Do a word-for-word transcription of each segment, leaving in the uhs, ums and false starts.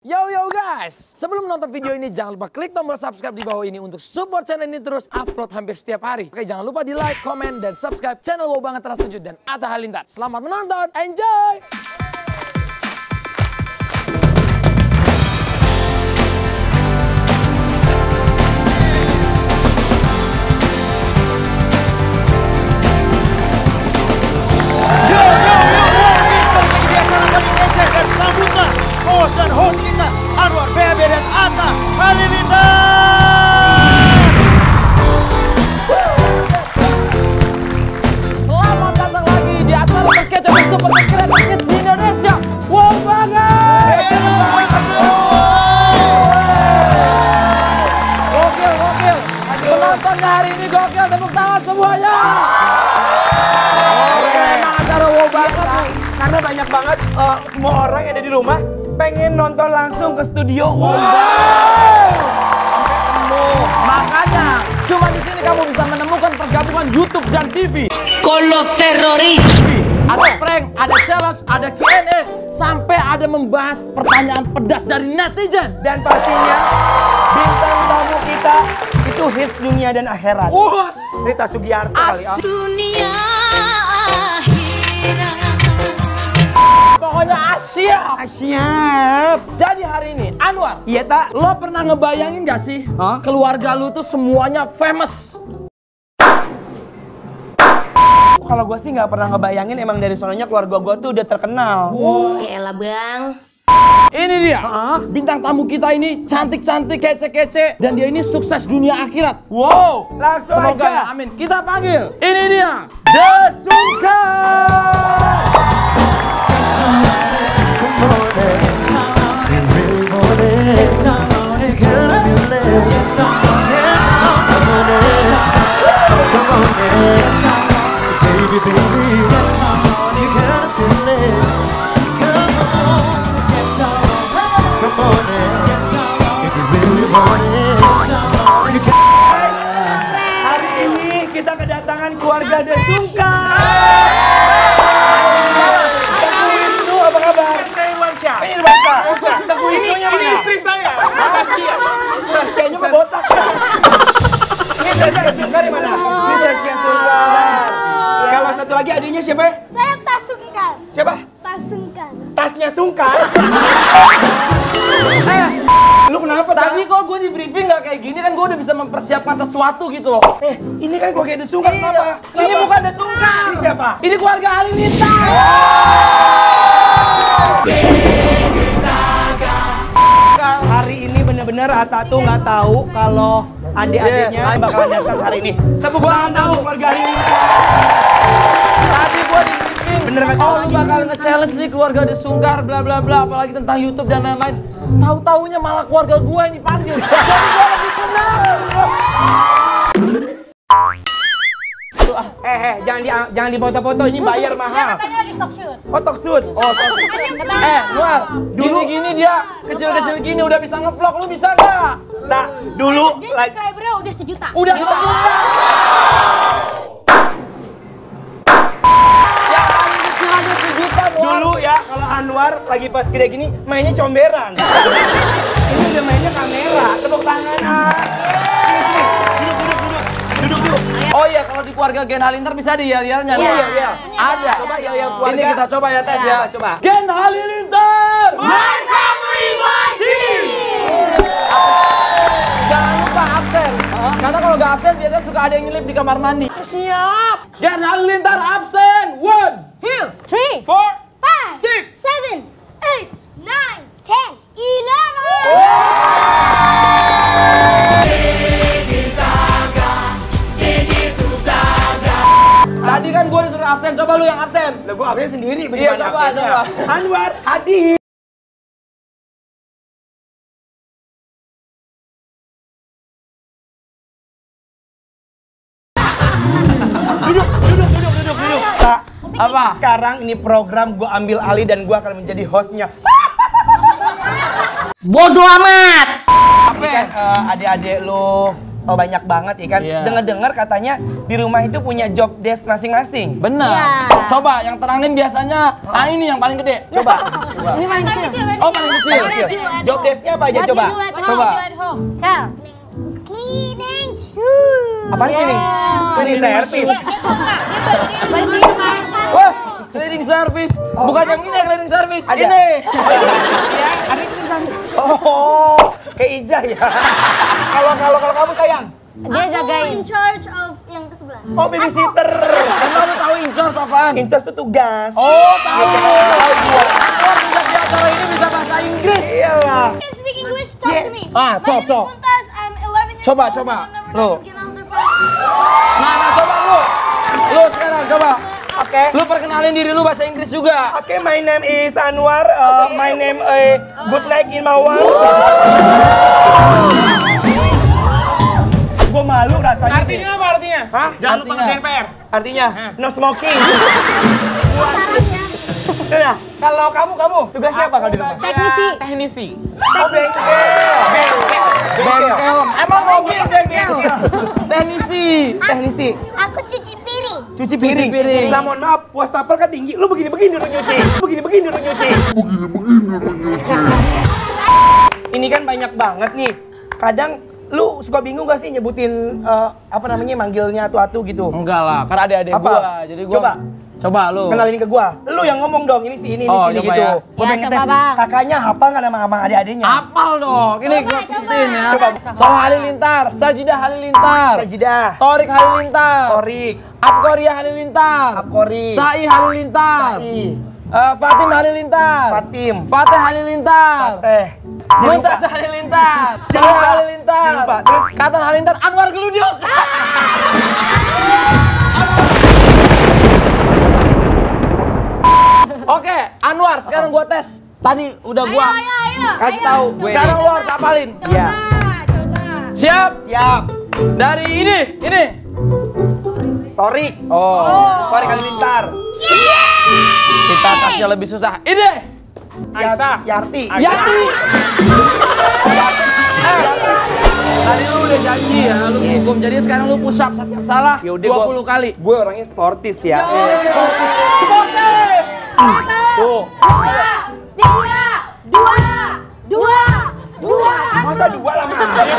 Yo yo guys, sebelum nonton video ini jangan lupa klik tombol subscribe di bawah ini untuk support channel ini terus upload hampir setiap hari. Oke, jangan lupa di like, comment, dan subscribe channel Wow Banget Trans tujuh dan Atta Halilintar. Selamat menonton, enjoy! Host dan host kita Anwar B B dan Atta Halilintar. Selamat datang lagi di acara terkece dan super terkece di Indonesia. Wow banget! Gokil, gokil. Penontonnya hari ini gokil, tepuk tangan semuanya. Oke, emang acara wow banget nih. Karena banyak banget uh, semua orang yang ada di rumah pengen nonton langsung ke studio. Wow. Makanya cuma di sini kamu bisa menemukan pergabungan YouTube dan T V. Kolo teroris. Ada prank, ada challenge, ada Q and A, sampai ada membahas pertanyaan pedas dari netizen. Dan pastinya bintang tamu kita itu hits dunia dan akhirat. Us. Rita Sugiarto kali ah. Dunia akhirat. Pokoknya siap. Siap. Jadi hari ini Anwar, Iya tak? lo pernah ngebayangin gak sih Hah? keluarga lu tuh semuanya famous? Kalau gue sih nggak pernah ngebayangin emang dari sononya keluarga gue tuh udah terkenal. Yaelah bang. Ini dia, Hah? bintang tamu kita ini cantik-cantik, kece-kece, dan dia ini sukses dunia akhirat. Wow, langsung Semoga ya, aja. amin. Kita panggil, ini dia. Desungkar. Hari ini kita kedatangan keluarga Desungkar. Teguh Wisnu, apa kabar? Ini Irwansyah. Ini Irwansyah. Teguh Wisnunya mana? Ini istri saya. Saskia. Saskianya kebotak. Ini Saskia Sungkar di mana? Ini Saskia Sungkar. Kalau satu lagi adiknya siapa? Saya tas sungkar. Siapa? Tas sungkar. Tasnya Sungkar. Eh, Lu kenapa tadi tadi? kok gue di briefing gak kayak gini kan gue udah bisa mempersiapkan sesuatu gitu loh. Eh, ini kan keluarga Desungkar kenapa? Iya. Ini bukan Desungkar. Ini siapa? Ini keluarga Halilintar. Hari ini bener-bener Atta tuh nggak tahu kalau adik-adiknya Yes. bakalan datang hari ini. Tepuk Gua tangan tahu. untuk keluarga Halilintar. Tadi gue di briefing. Bener kan? Oh, lu bakal nge-challenge nih keluarga Desungkar bla bla bla, apalagi tentang YouTube dan lain-lain. Tahu-taunya malah keluarga gue yang dipanggil. Jadi gue lebih senang. Tuh, ah. Eh, eh, jangan di jangan dipoto-foto, ini bayar Dia mahal. katanya lagi stock shoot. Oh, talk shoot. Oh, talk shoot. Eh, Luar, gini-gini dia kecil-kecil gini udah bisa nge-vlog, lu bisa nggak? Nah, dulu Dia like subscribernya udah sejuta. Udah sejuta. Yang paling kecil aja sejuta, Luar. dulu ya kalau Anwar lagi pas gede gini mainnya comberan. Ini udah mainnya kamera. Tepuk tangan. Ah. Sini, sini. Duduk, duduk, duduk. Duduk, duduk. Oh iya, kalau di keluarga Gen Halilintar bisa di yel-yelnya. Iya, Luar. iya, iya. Ada. Coba yel-yel keluarga. Ini kita coba ya tes ya. Coba, coba. Gen Halilintar. My family, my team. Jangan lupa absen. Karena kalau nggak absen biasanya suka ada yang nyelip di kamar mandi. Siap. Gen Halilintar absen. One, Two, three, Four, five, six. seven, eight, nine, ten, eleven. Tadi kan gue disuruh absen. Coba lu yang absen. Lah gua absen sendiri. Iya, bagaimana coba, absennya? coba. Anwar, Adi. Duduk, duduk, duduk, duduk, duduk. Kak, Apa? sekarang ini program gua ambil alih dan gua akan menjadi hostnya. Bodoh amat. Apa? Kan eh, adik-adik lu oh, banyak banget ya kan. Iya. Dengar-dengar katanya di rumah itu punya job desk masing-masing. Bener. Iya. Coba yang terangin biasanya. Ah ini yang paling gede. Coba. Coba. Ini paling kecil. Oh paling kecil. Kecil. Job desk-nya apa aja coba? Coba. Kel. Cleaning shoes. Apa ini? Cleaning service. Wah, cleaning service. Bukan yang ini yang cleaning service. Ada. Ini. Iya, ada cleaning service. Oh, kayak Ija ya. Kalau kalau kalau kamu sayang? Dia jagain. In charge of yang ke sebelah. Oh, babysitter. Emang lu tahu in charge apaan? In charge tuh tugas. Oh, tahu. Oh, bisa di acara ini bisa bahasa Inggris. Iyalah. Can speak English, talk Yeah. to me. Ah, My talk, name is talk. Muntas, I'm eleven years Coba, old. coba. and I've never Lu. done get out of the Nah, nah coba lu. Lu sekarang coba. Oke. Lu perkenalin diri lu bahasa Inggris juga. Oke, my name is Anwar. Uh, my name is Good Night in Mawar. Gue malu rasanya. Artinya apa artinya? Hah? Jangan lupa Artinya? ngerjain P R. Artinya no smoking. Nah, kalau kamu kamu tugasnya apa kalau di rumah? Teknisi. Teknisi. Oh, bengkel. Bengkel. Emang mobil bengkel. Teknisi. Teknisi. Aku cuci piring. Cuci piring. piring. Nah, mohon maaf, wastafel kan tinggi. Lu begini-begini udah nyuci. Begini-begini udah nyuci. Ini kan banyak banget nih. Kadang lu suka bingung gak sih nyebutin eh, apa namanya manggilnya atu-atu gitu? Enggak lah, kan adik-adik Apa? gua. Jadi gua Coba. Coba lu. Kenalin ke gua. Lu yang ngomong dong, ini si ini, ini Oh, sini coba gitu. ya. Gua Ya, pengen coba, tes Bang. kakaknya hafal nggak nama abang adik-adiknya? Apal dong. Ini gua ikutin ya. Coba. Soal Halilintar, Sajidah Halilintar. Sajidah, Torik Halilintar. Torik, Abkoria Halilintar. Abkori, Sai Halilintar. Sai, Eh, Fatim Halilintar. Fatim, Fateh Halilintar. Fateh. Muntas Halilintar. Cahaya lupa. Halilintar. Lupa. Terus? Katan Halilintar. Anwar Geludiok. Oke, Anwar, sekarang gua tes. Tadi udah gua Ayo, ayo, ayo. kasih Ayo. tahu. Gue. Sekarang lu harus hafalin. Iya. Coba. Siap? Siap. Dari ini, ini. Torik, Oh, Torik Halilintar. kita kasih lebih susah. Ini. Aisyah. Yarti. Yati. Eh, tadi lu udah janji ya, lu hukum. Jadi sekarang lu push up setiap salah Yaudah, dua gua- puluh kali. Gue orangnya sportis ya. Sportif. Tuh. Dua. Dua. Dua. Dua. Masa dua lama?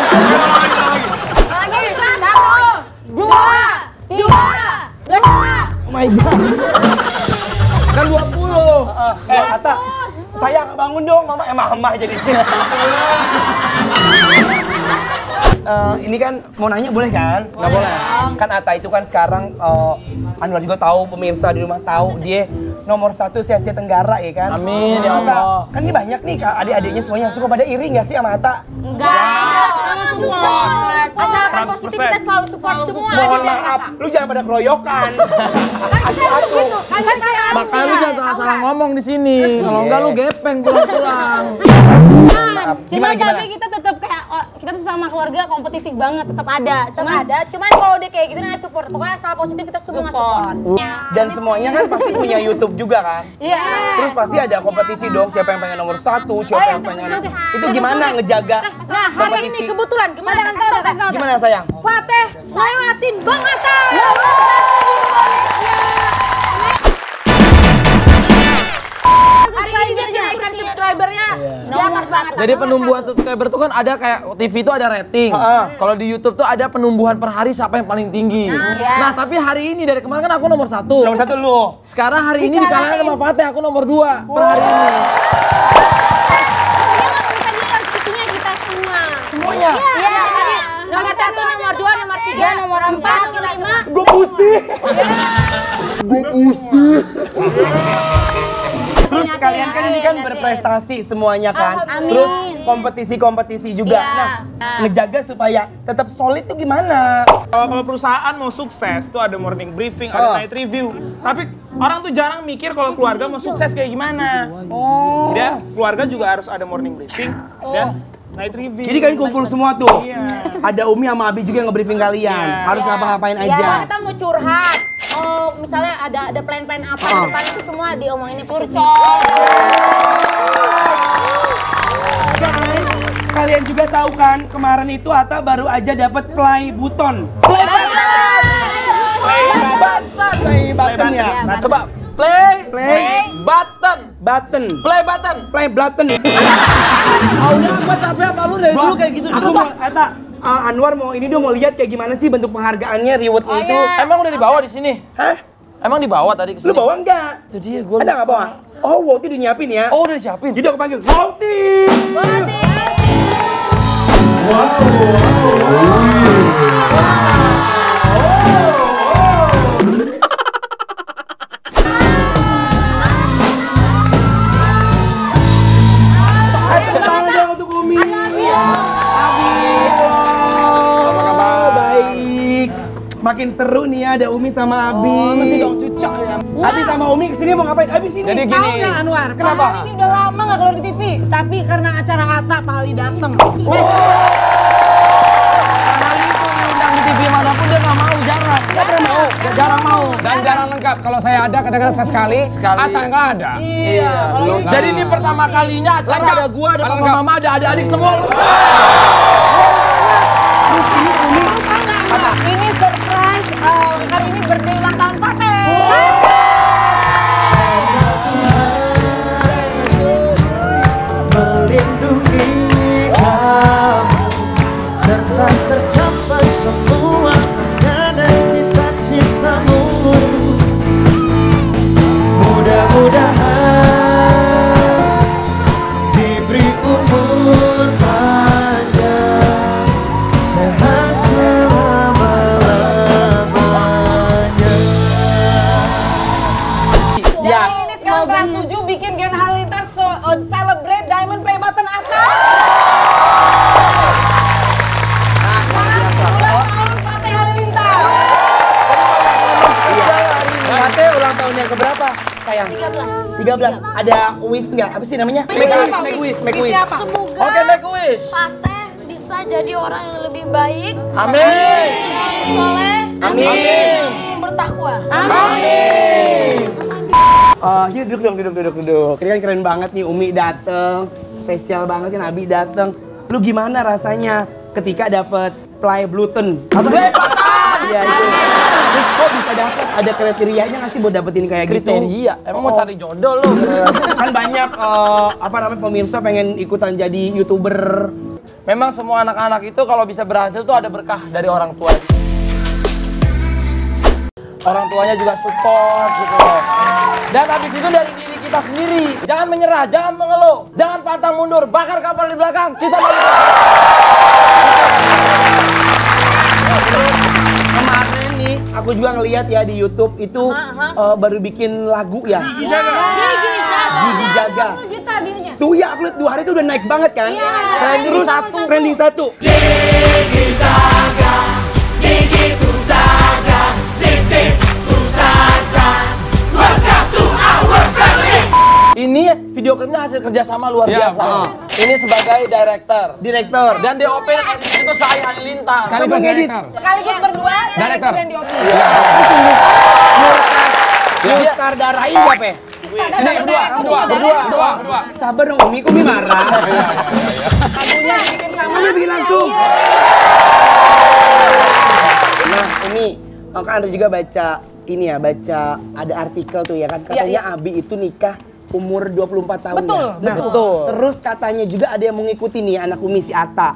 Lagi. Satu. Dua. Tiga. Dua. Oh my god. Kan dua puluh. Eh, Ata. Sayang bangun dong, mama emang emah jadi. Eh, ini kan mau nanya boleh kan? Nggak boleh. Kan Ata itu kan sekarang eh, Anwar juga tahu, pemirsa di rumah tahu dia nomor satu se Asia Tenggara ya kan? Amin, ya Suka- Allah. Kan ini banyak nih Kak, adik-adiknya semuanya suka pada iri nggak sih sama Ata? Enggak. Kita support. Asalkan seratus positif persen. kita selalu support semua. Mohon aja maaf, lu jangan pada keroyokan. Atu-atu. Kan kita Makanya lu jangan salah-salah ngomong di sini. Kalau enggak lu gepeng pulang-pulang. Maaf. Cuma Gimana gimana? tapi kita tetap kayak oh, kita tuh sama keluarga kompetitif banget, tetap ada. Cuman ada, cuman kalau dia kayak gitu nah support. Pokoknya asal positif kita semua support. Dan semuanya kan pasti punya YouTube juga kan? Iya. Terus pasti ada kompetisi dong, siapa yang pengen nomor satu, siapa Oh, yang iya, pengen... betul, betul. Itu Betul, gimana betul. ngejaga Nah, hari ini kompetisi? kebetulan gimana kan tahu, kasih tahu. Gimana sayang? Fateh lewatin Bang Atta. Hari ini biar naikkan subscribernya di atas banget. Jadi penumbuhan subscriber tuh kan ada kayak T V itu ada rating. Heeh. Kalau di YouTube tuh ada penumbuhan per hari siapa yang paling tinggi. Nah, tapi hari ini dari kemarin kan aku nomor satu. Nomor satu lu. Sekarang hari ini dikalahin sama Fateh aku nomor dua per hari ini. Kompetisinya kita semua. Semuanya. Iya, tadi nomor satu, nomor dua, nomor tiga, nomor empat, nomor lima. Gue pusing. Terus kalian kan ini kan berprestasi semuanya kan. Amin. Terus kompetisi-kompetisi juga. Iya. Nah, ngejaga supaya tetap solid tuh gimana? Kalau kalau perusahaan mau sukses tuh ada morning briefing, Oh. ada night review. Tapi orang tuh jarang mikir kalau keluarga mau sukses kayak gimana. Oh. Ya, keluarga juga harus ada morning briefing dan night review. Jadi kalian kumpul semua tuh. Iya. Ada Umi sama Abi juga yang nge-briefing kalian. Iya. Harus ngapa-ngapain Iya, aja. kita mau curhat. Oh, misalnya ada ada plan-plan apa Oh. ke depan itu semua diomonginnya curcol. Kalian Kalian juga tahu kan, kemarin itu Atta baru aja dapat play button. Play button. Play button. Play button ya. Nah, coba play. Play Button. button. Play button. Play button. Oh, udah gua capek apa lu dari dulu kayak gitu Aku terus. mau, Atta, uh, Anwar mau ini dong mau lihat kayak gimana sih bentuk penghargaannya, rewardnya itu. Emang udah dibawa di sini? Hah? Emang dibawa tadi ke sini? Lu bawa enggak? Itu dia gua. Ada nggak bawa? Oh, Wouty udah nyiapin ya. Oh, udah disiapin. Jadi aku panggil Wouty. Tepuk tangan dong untuk Umi. Abi, halo. Apa kabar? Baik. Makin seru nih ya, ada Umi sama Abi. Oh, mesti dong cucok ya. Abi sama Umi kesini mau ngapain? Abi sini. Jadi Tahu gini. nggak Anwar? Kenapa? Pak Ali ini udah lama nggak keluar di T V. Tapi karena acara Atta, Pak Ali dateng. Kali itu diundang di T V manapun dia nggak mau, jarang. Nggak pernah mau. Nggak jarang mau. Dan jarang lengkap. Kalau saya ada kadang-kadang saya sekali, Sekali. Atta nggak ada. Iya. Kalau ini Jadi ini pertama kalinya acara Lengkap. ada gua, ada papa Lengkap. mama, ada adik-adik semua. Apa? Ini surprise. eh, kali ini birthday ulang tahun Pate. Melindungi kamu serta tercapai semua dan cita-citamu. Mudah-mudahan diberi umur panjang, sehat selama-lamanya. Ya. Ini sekarang Trans tujuh bikin Gen Halilintar so, uh, celebrate Diamond Play Button Atta. Ulang tahun Pate Halilintar. Pate ulang tahun yang keberapa, sayang? tiga belas. tiga belas. Ada wish nggak? Apa sih namanya? Make wish, make wish, make wish. Siapa? Semoga Oke, make wish. Pateh bisa jadi orang yang lebih baik, Amin. yang soleh, Amin. yang bertakwa. Oh, sini duduk dong, duduk, duduk, duduk. Ini kan keren banget nih Umi dateng, spesial banget kan Abi dateng. Lu gimana rasanya ketika dapet play button? Apa? Play button. Iya itu. Terus kok bisa dapet? Ada kriterianya nggak sih buat dapetin kayak gitu? Kriteria. Emang mau Oh. cari jodoh lo? Kan banyak eh, apa namanya pemirsa pengen ikutan jadi YouTuber. Memang semua anak-anak itu kalau bisa berhasil tuh ada berkah dari orang tua. Orang tuanya juga support gitu loh. Dan habis itu dari diri kita sendiri. Jangan menyerah, jangan mengeluh, jangan pantang mundur, bakar kapal di belakang. Cita Kemarin nih aku juga ngeliat ya di YouTube itu eh, baru bikin lagu ya. Gigi jaga. Gigi Jaga. satu juta view-nya. Tuh ya aku lihat dua hari itu udah naik banget kan? Trending Terus satu. Trending satu. Ini video klipnya hasil kerjasama luar Ya, biasa. oh. Ini sebagai director. Direktor. Dan D O P dan editing itu saya Halilintar. Sekali Kamu ngedit. director. Sekaligus berdua, director dan D O P. Lu star darain siapa ya? Ini berdua, berdua, berdua, berdua, berdua. Sabar dong Umi, Umi marah. Lagunya dibikin sama. Umi bikin langsung. Nah Umi, oh, kan Anda juga baca ini ya, baca ada artikel tuh ya kan. Katanya Abi itu nikah umur dua puluh empat tahun. Betul, ya? Nah, betul. Terus katanya juga ada yang mengikuti nih anak Umi si Atta.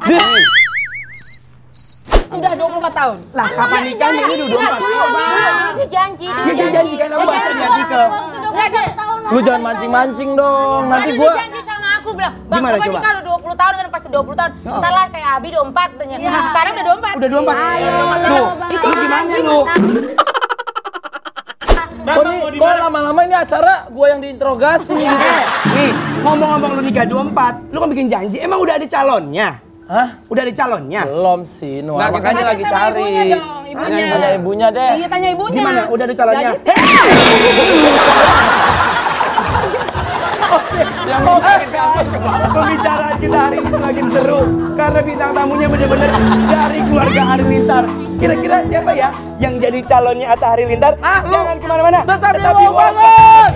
Sudah dua puluh empat tahun. Lah kapan nikahnya ini udah dua puluh empat? Dia janji, Dia dia janji kan aku baca di artikel. Enggak satu tahun. Lu jangan mancing-mancing dong. Nanti Kan gua dia janji sama aku bilang, Bang, Gimana kapan coba? nikah udah dua puluh tahun kan pasti dua puluh tahun. Ntar lah kayak Abi dua puluh empat katanya. Sekarang udah dua puluh empat. Udah dua puluh empat. Tuh, lu gimana lu? kok nih, kok lama-lama ini acara gua yang diinterogasi. Eh, nih, ngomong-ngomong lu nikah dua puluh empat, lu kan bikin janji, emang udah ada calonnya? Hah? Udah ada calonnya? Belum sih, Nuh. Nah, Makanya Tanya lagi sama cari. Ibunya dong, ibunya. Tanya ibunya deh. Iya, tanya ibunya. Gimana? Udah ada calonnya? Jadi, Pembicaraan kita hari ini semakin seru karena bintang tamunya benar-benar dari keluarga Halilintar. Kira-kira siapa ya yang jadi calonnya Atta Halilintar? Ah, lu. Jangan kemana-mana. Tetap di di Wow Wow Banget.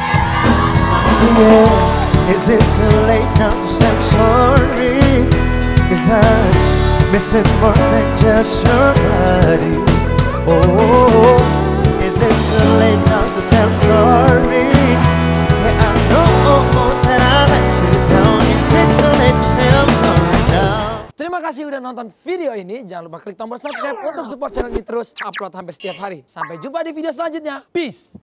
Yeah, is it too late now to say I'm sorry? inside, missing more than just your body. Oh, is it too late now to say I'm sorry? Yeah, I know that I let you down. Is it too late to say I'm sorry now? Terima kasih udah nonton video ini. Jangan lupa klik tombol subscribe untuk support channel ini terus upload hampir setiap hari. Sampai jumpa di video selanjutnya. Peace.